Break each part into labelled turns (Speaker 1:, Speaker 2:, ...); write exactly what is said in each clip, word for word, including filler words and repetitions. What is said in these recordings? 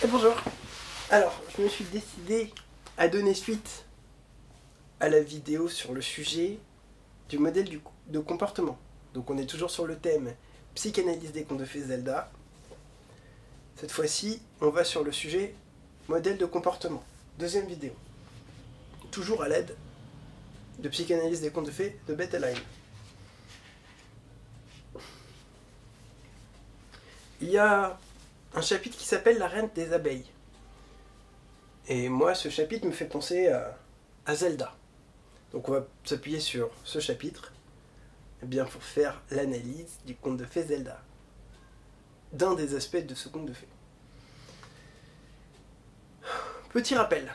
Speaker 1: Et bonjour. Alors, je me suis décidé à donner suite à la vidéo sur le sujet du modèle du, de comportement. Donc on est toujours sur le thème psychanalyse des contes de fées Zelda. Cette fois-ci, on va sur le sujet modèle de comportement. Deuxième vidéo. Toujours à l'aide de psychanalyse des contes de fées de Bettelheim. Il y a un chapitre qui s'appelle La Reine des Abeilles. Et moi, ce chapitre me fait penser à, à Zelda. Donc on va s'appuyer sur ce chapitre eh bien, pour faire l'analyse du conte de fées Zelda. D'un des aspects de ce conte de fées. Petit rappel.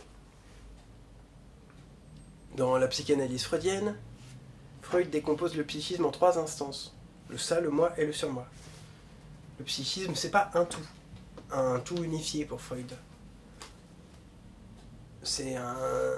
Speaker 1: Dans la psychanalyse freudienne, Freud décompose le psychisme en trois instances. Le ça, le moi et le surmoi. Le psychisme, c'est pas un tout. Un tout unifié pour Freud. C'est un...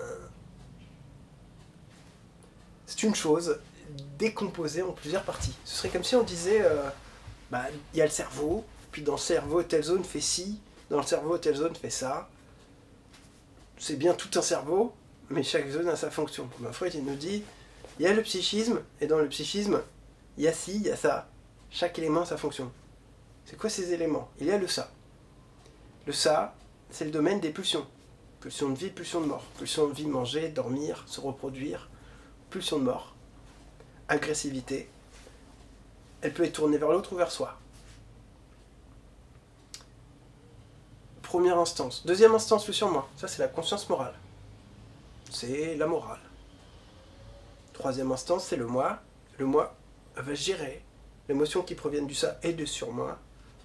Speaker 1: C'est une chose décomposée en plusieurs parties. Ce serait comme si on disait, euh, bah, il y a le cerveau, puis dans le cerveau, telle zone fait ci, dans le cerveau, telle zone fait ça. C'est bien tout un cerveau, mais chaque zone a sa fonction. Ben, Freud, il nous dit, il y a le psychisme, et dans le psychisme, il y a ci, il y a ça. Chaque élément a sa fonction. C'est quoi ces éléments? Il y a le ça. Le ça, c'est le domaine des pulsions. Pulsion de vie, pulsion de mort. Pulsion de vie, manger, dormir, se reproduire. Pulsion de mort. Agressivité. Elle peut être tournée vers l'autre ou vers soi. Première instance. Deuxième instance, le surmoi. Ça, c'est la conscience morale. C'est la morale. Troisième instance, c'est le moi. Le moi va gérer l'émotion qui proviennent du ça et du surmoi.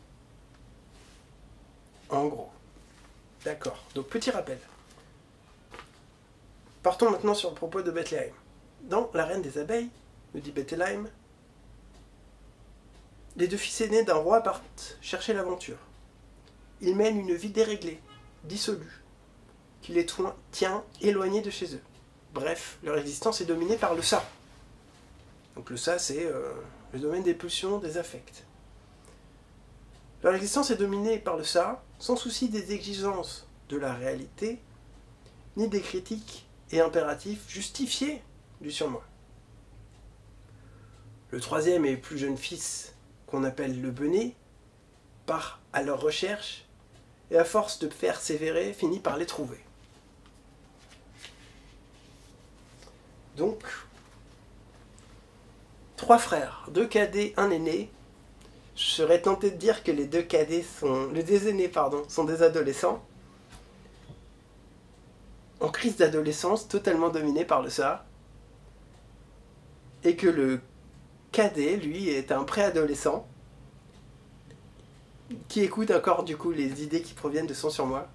Speaker 1: En gros. D'accord. Donc, petit rappel. Partons maintenant sur le propos de Bettelheim. Dans La Reine des Abeilles, nous dit Bettelheim, les deux fils aînés d'un roi partent chercher l'aventure. Ils mènent une vie déréglée, dissolue, qui les tient éloignés de chez eux. Bref, leur existence est dominée par le ça. Donc le ça, c'est euh, le domaine des pulsions, des affects. Leur existence est dominée par le ça, sans souci des exigences de la réalité, ni des critiques et impératifs justifiés du surmoi. Le troisième et plus jeune fils, qu'on appelle le Benet, part à leur recherche et à force de persévérer, finit par les trouver. Donc, trois frères, deux cadets, un aîné. Je serais tenté de dire que les deux cadets sont, les deux aînés, pardon, sont des adolescents, en crise d'adolescence, totalement dominés par le ça, et que le cadet, lui, est un préadolescent, qui écoute encore, du coup, les idées qui proviennent de son surmoi.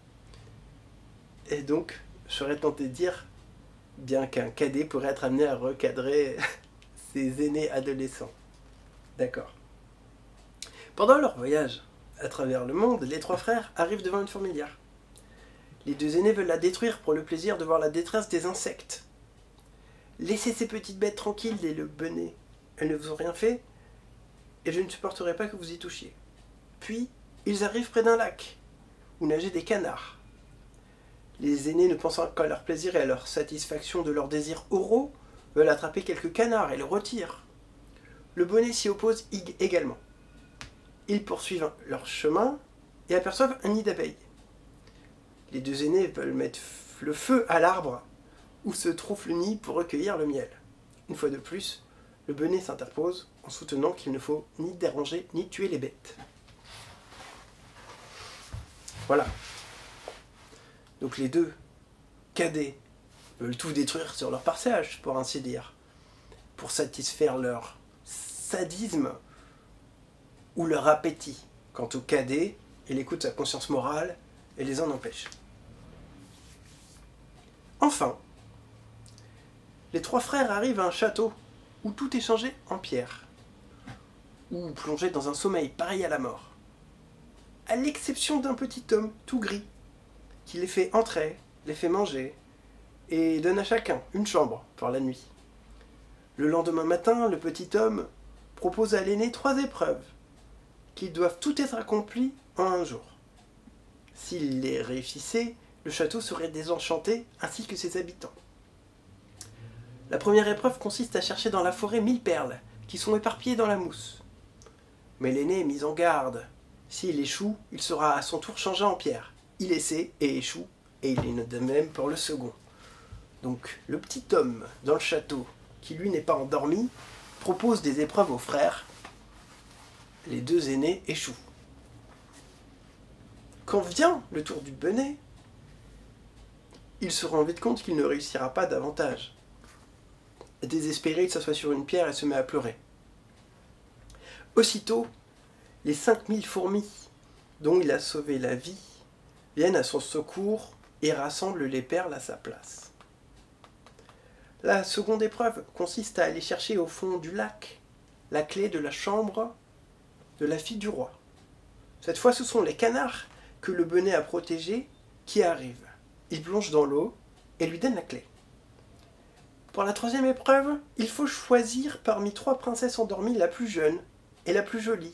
Speaker 1: Et donc, je serais tenté de dire, bien qu'un cadet pourrait être amené à recadrer ses aînés adolescents. D'accord. Pendant leur voyage à travers le monde, les trois frères arrivent devant une fourmilière. Les deux aînés veulent la détruire pour le plaisir de voir la détresse des insectes. Laissez ces petites bêtes tranquilles, dit le Benet. Elles ne vous ont rien fait, et je ne supporterai pas que vous y touchiez. Puis, ils arrivent près d'un lac, où nageaient des canards. Les aînés, ne pensant qu'à leur plaisir et à leur satisfaction de leurs désirs oraux, veulent attraper quelques canards et le retirent. Le Benet s'y oppose également. Ils poursuivent leur chemin et aperçoivent un nid d'abeilles. Les deux aînés veulent mettre le feu à l'arbre où se trouve le nid pour recueillir le miel. Une fois de plus, le Benet s'interpose en soutenant qu'il ne faut ni déranger ni tuer les bêtes. Voilà. Donc les deux cadets veulent tout détruire sur leur passage, pour ainsi dire, pour satisfaire leur sadisme ou leur appétit. Quant au cadet, il écoute sa conscience morale et les en empêche. Enfin, les trois frères arrivent à un château où tout est changé en pierre, ou plongé dans un sommeil pareil à la mort, à l'exception d'un petit homme tout gris, qui les fait entrer, les fait manger, et donne à chacun une chambre pour la nuit. Le lendemain matin, le petit homme propose à l'aîné trois épreuves, qui doivent toutes être accomplies en un jour. S'il les réussissait, le château serait désenchanté ainsi que ses habitants. La première épreuve consiste à chercher dans la forêt mille perles qui sont éparpillées dans la mousse. Mais l'aîné est mis en garde. S'il échoue, il sera à son tour changé en pierre. Il essaie et échoue, et il en est de même pour le second. Donc le petit homme dans le château, qui lui n'est pas endormi, propose des épreuves aux frères. Les deux aînés échouent. Quand vient le tour du benêt, il se rend vite compte qu'il ne réussira pas davantage. Désespéré, il s'assoit sur une pierre et se met à pleurer. Aussitôt, les cinq mille fourmis dont il a sauvé la vie viennent à son secours et rassemblent les perles à sa place. La seconde épreuve consiste à aller chercher au fond du lac la clé de la chambre de la fille du roi. Cette fois, ce sont les canards que le benêt a protégés qui arrivent. Ils plongent dans l'eau et lui donnent la clé. Pour la troisième épreuve, il faut choisir parmi trois princesses endormies la plus jeune et la plus jolie.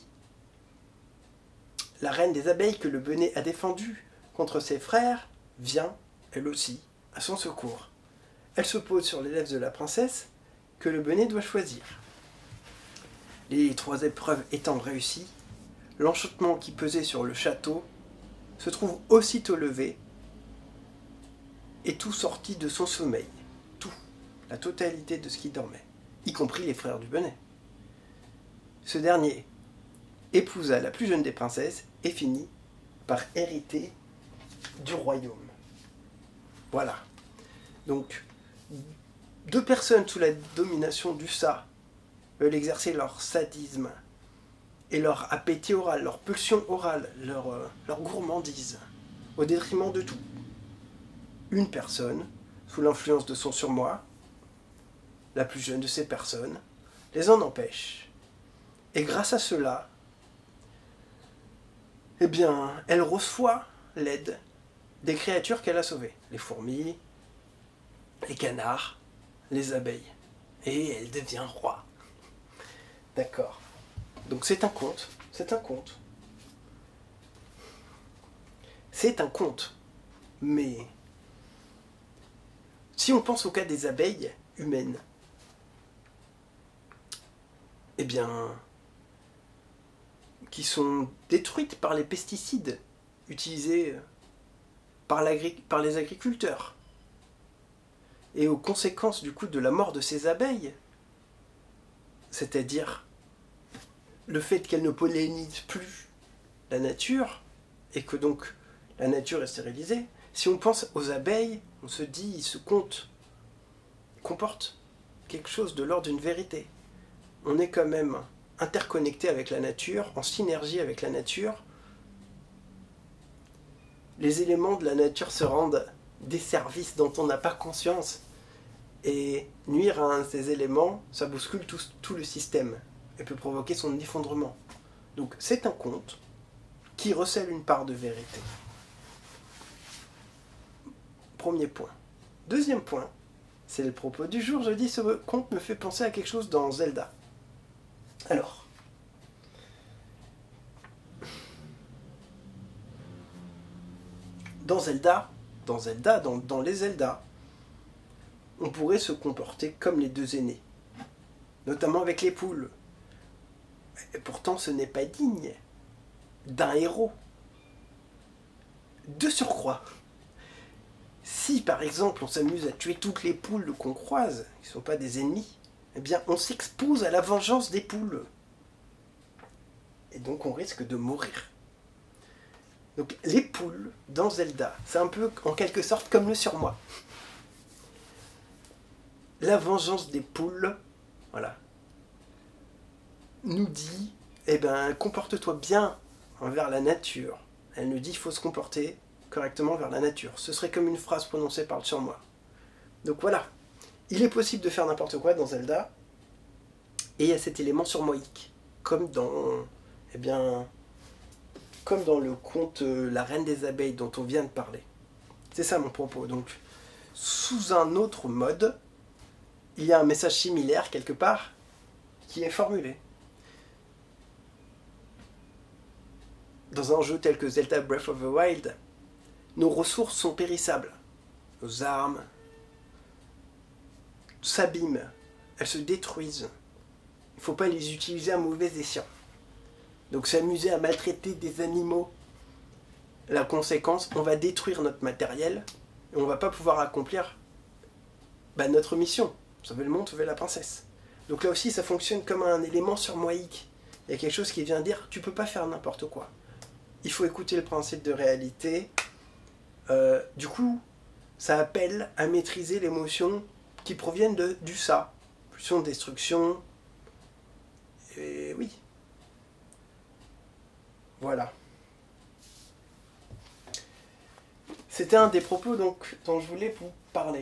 Speaker 1: La reine des abeilles que le benêt a défendue contre ses frères vient, elle aussi, à son secours. Elle se pose sur les lèvres de la princesse que le benêt doit choisir. Les trois épreuves étant réussies, l'enchantement qui pesait sur le château se trouve aussitôt levé et tout sorti de son sommeil. Tout, la totalité de ce qui dormait, y compris les frères du benêt. Ce dernier épousa la plus jeune des princesses et finit par hériter du royaume. Voilà. Donc, deux personnes sous la domination du ça veulent exercer leur sadisme et leur appétit oral, leur pulsion orale, leur, euh, leur gourmandise, au détriment de tout. Une personne, sous l'influence de son surmoi, la plus jeune de ces personnes, les en empêche. Et grâce à cela, eh bien, elle reçoit l'aide des créatures qu'elle a sauvées. Les fourmis, les canards, les abeilles. Et elle devient roi. D'accord. Donc c'est un conte. C'est un conte. C'est un conte. Mais si on pense au cas des abeilles humaines, eh bien, qui sont détruites par les pesticides utilisés par, par les agriculteurs, et aux conséquences du coup de la mort de ces abeilles, c'est-à-dire le fait qu'elles ne pollinisent plus la nature, et que donc la nature est stérilisée. Si on pense aux abeilles, on se dit, ce conte comporte quelque chose de l'ordre d'une vérité. On est quand même interconnecté avec la nature, en synergie avec la nature. Les éléments de la nature se rendent des services dont on n'a pas conscience. Et nuire à un de ces éléments, ça bouscule tout, tout le système et peut provoquer son effondrement. Donc c'est un conte qui recèle une part de vérité. Premier point. Deuxième point, c'est le propos du jour. Je dis, ce conte me fait penser à quelque chose dans Zelda. Alors, dans Zelda, dans Zelda, dans, dans les Zelda, on pourrait se comporter comme les deux aînés, notamment avec les poules. Et pourtant, ce n'est pas digne d'un héros. De surcroît, si par exemple on s'amuse à tuer toutes les poules qu'on croise, qui ne sont pas des ennemis, eh bien on s'expose à la vengeance des poules. Et donc on risque de mourir. Donc les poules dans Zelda, c'est un peu en quelque sorte comme le surmoi. La vengeance des poules, voilà, nous dit, eh ben, comporte-toi bien envers la nature. Elle nous dit qu'il faut se comporter correctement vers la nature. Ce serait comme une phrase prononcée par le surmoi. Donc voilà, il est possible de faire n'importe quoi dans Zelda, et il y a cet élément surmoïque, comme dans, eh bien, comme dans le conte euh, La Reine des Abeilles dont on vient de parler. C'est ça mon propos. Donc, sous un autre mode, il y a un message similaire quelque part qui est formulé. Dans un jeu tel que Zelda Breath of the Wild, nos ressources sont périssables. Nos armes s'abîment, elles se détruisent. Il ne faut pas les utiliser à mauvais escient. Donc s'amuser à maltraiter des animaux, la conséquence, on va détruire notre matériel et on ne va pas pouvoir accomplir bah, notre mission. Sauver le monde, sauver la princesse. Donc là aussi, ça fonctionne comme un élément surmoïque. Il y a quelque chose qui vient dire, tu peux pas faire n'importe quoi. Il faut écouter le principe de réalité. Euh, du coup, ça appelle à maîtriser l'émotion qui proviennent de, du ça. Pulsion de destruction. Et oui. Voilà. C'était un des propos donc, dont je voulais vous parler.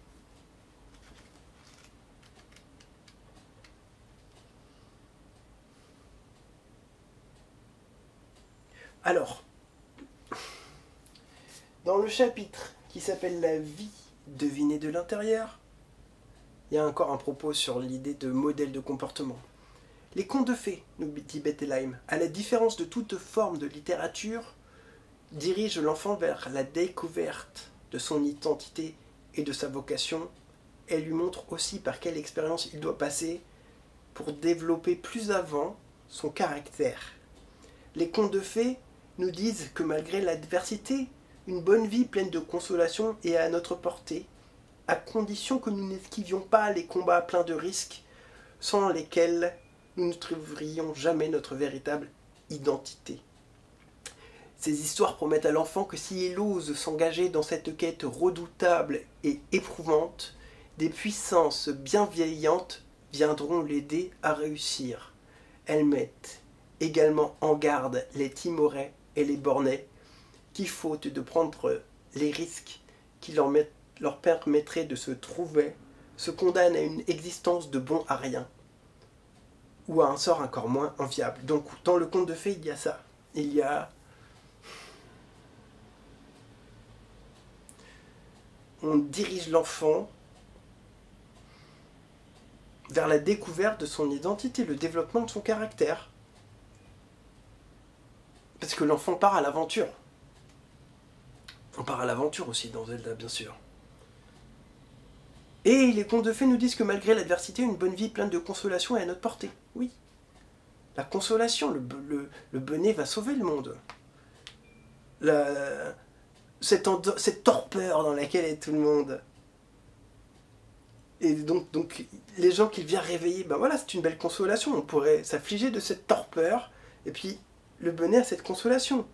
Speaker 1: Alors, dans le chapitre qui s'appelle La vie devinée de l'intérieur, il y a encore un propos sur l'idée de modèle de comportement. Les contes de fées, nous dit Bettelheim, à la différence de toute forme de littérature, dirigent l'enfant vers la découverte de son identité et de sa vocation. Elle lui montre aussi par quelle expérience il doit passer pour développer plus avant son caractère. Les contes de fées nous disent que malgré l'adversité, une bonne vie pleine de consolation est à notre portée, à condition que nous n'esquivions pas les combats pleins de risques, sans lesquels nous ne trouverions jamais notre véritable identité. Ces histoires promettent à l'enfant que s'il ose s'engager dans cette quête redoutable et éprouvante, des puissances bienveillantes viendront l'aider à réussir. Elles mettent également en garde les timorés et les bornais, qui, faute de prendre les risques qui leur, met, leur permettraient de se trouver, se condamnent à une existence de bon à rien, ou à un sort encore moins enviable. Donc dans le conte de fées, il y a ça. Il y a... On dirige l'enfant vers la découverte de son identité, le développement de son caractère. Parce que l'enfant part à l'aventure. On part à l'aventure aussi dans Zelda, bien sûr. Et les contes de fées nous disent que malgré l'adversité, une bonne vie pleine de consolation est à notre portée. Oui. La consolation, le, le, le bonnet va sauver le monde. La, cette, cette torpeur dans laquelle est tout le monde. Et donc, donc les gens qu'il vient réveiller, ben voilà, c'est une belle consolation. On pourrait s'affliger de cette torpeur, et puis le bonnet a cette consolation.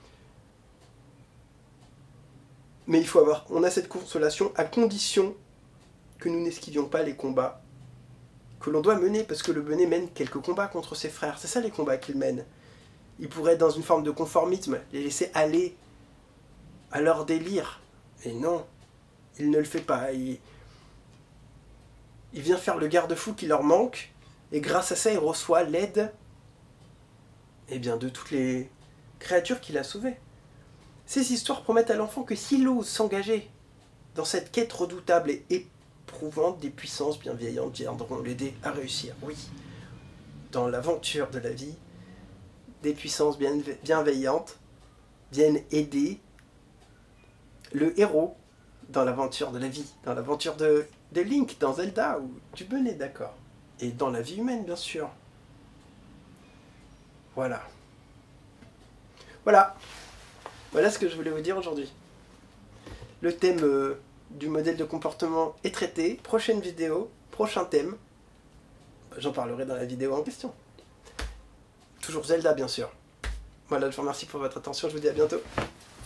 Speaker 1: Mais il faut avoir, on a cette consolation à condition que nous n'esquivions pas les combats que l'on doit mener, parce que le bonnet mène quelques combats contre ses frères. C'est ça les combats qu'il mène. Il pourrait être dans une forme de conformisme, les laisser aller à leur délire. Et non, il ne le fait pas. Il, il vient faire le garde-fou qui leur manque, et grâce à ça, il reçoit l'aide eh bien, de toutes les créatures qu'il a sauvées. Ces histoires promettent à l'enfant que s'il ose s'engager dans cette quête redoutable et éprouvante, des puissances bienveillantes viendront l'aider à réussir. Oui, dans l'aventure de la vie, des puissances bienveillantes viennent aider le héros dans l'aventure de la vie, dans l'aventure de, de Link, dans Zelda, ou du bonnet, d'accord. Et dans la vie humaine, bien sûr. Voilà. Voilà. Voilà ce que je voulais vous dire aujourd'hui. Le thème euh, du modèle de comportement est traité. Prochaine vidéo, prochain thème. J'en parlerai dans la vidéo en question. Toujours Zelda, bien sûr. Voilà, je vous remercie pour votre attention. Je vous dis à bientôt.